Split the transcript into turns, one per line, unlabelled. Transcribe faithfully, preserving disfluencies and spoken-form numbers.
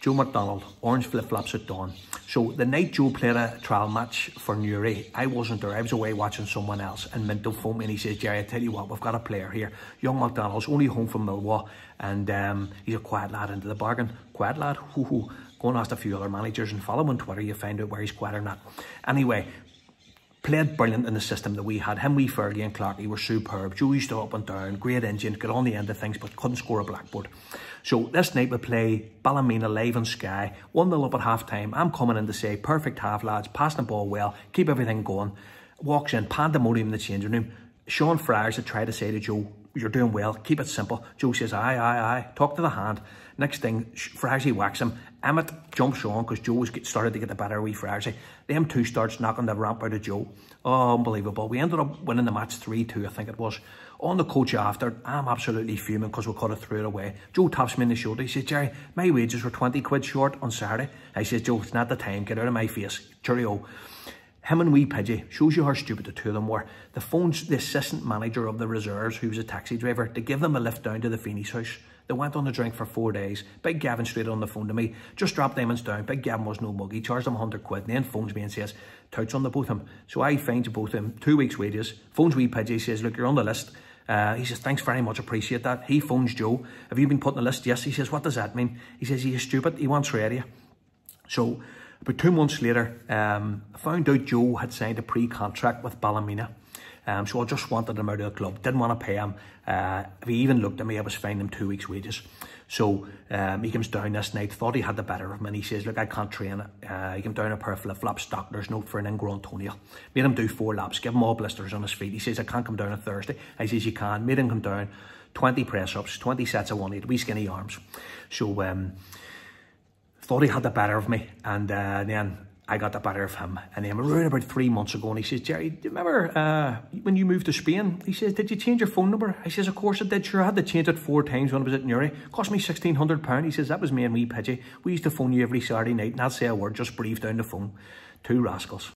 Joe McDonnell, orange flip-flops at dawn. So the night Joe played a trial match for Newry, I wasn't there. I was away watching someone else, and Minto phoned me and he says, Jerry, I tell you what, we've got a player here. Young McDonnell's only home from Millwall, and um, he's a quiet lad into the bargain. Quiet lad? Hoo hoo. Go and ask a few other managers and follow him on Twitter, you find out where he's quiet or not. Anyway, played brilliant in the system that we had. Him, wee Fergie and Clarkey were superb. Joe used to up and down, great engine, got on the end of things, but couldn't score a blackboard. So this night we play Ballymena live on Sky, one nil up at half time. I'm coming in to say, perfect half, lads, passing the ball well, keep everything going. Walks in, pandemonium in the changing room. Sean Friars had tried to say to Joe, you're doing well, keep it simple. Joe says, aye, aye, aye, talk to the hand. Next thing, Friersy whacks him. Emmett jumps on because Joe was get, started to get the better of wee Friersy. Them two starts knocking the ramp out of Joe. Oh, unbelievable. We ended up winning the match three two, I think it was. On the coach after, I'm absolutely fuming because we could have threw it away. Joe taps me in the shoulder. He says, Jerry, my wages were twenty quid short on Saturday. I says, Joe, it's not the time. Get out of my face. Cheerio. Him and wee Pidgey, shows you how stupid the two of them were. The phone's the assistant manager of the reserves, who was a taxi driver, to give them a lift down to the Feeney's house. They went on the drink for four days. Big Gavin straight on the phone to me. Just dropped them down. Big Gavin was no mug. He charged them a hundred quid and then phones me and says, touch on the both of them. So I find you both of them, two weeks wages. Phones wee Pidgey, says, look, you're on the list. Uh, he says, thanks very much, appreciate that. He phones Joe. Have you been put on the list? Yes. He says, what does that mean? He says, he's stupid. He wants radio. So about two months later, um, I found out Joe had signed a pre-contract with Ballymena. Um, so I just wanted him out of the club. Didn't want to pay him. Uh, if he even looked at me, I was finding him two weeks' wages. So um, he comes down this night, thought he had the better of me, and he says, look, I can't train it. Uh, he came down a pair of flip-flops, doctor's note for an ingrown toenail. Made him do four laps, give him all blisters on his feet. He says, I can't come down on Thursday. I says, you can. Made him come down, twenty press-ups, twenty sets of one eighty, wee skinny arms. So um, thought he had the better of me, and uh, then I got the better of him. And then around about three months ago, and he says, Jerry, do you remember uh, when you moved to Spain? He says, did you change your phone number? I says, of course I did. Sure, I had to change it four times when I was at Newry. Cost me sixteen hundred pounds. He says, that was me and wee Pidgey. We used to phone you every Saturday night, not say a word, just breathe down the phone. Two rascals.